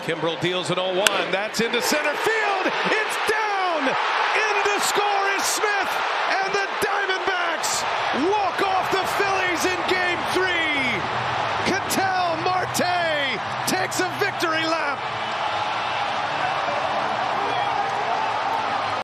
Kimbrel deals an 0-1. That's into center field. It's down. In to score is Smith. And the Diamondbacks walk off the Phillies in Game 3. Ketel Marte takes a victory lap.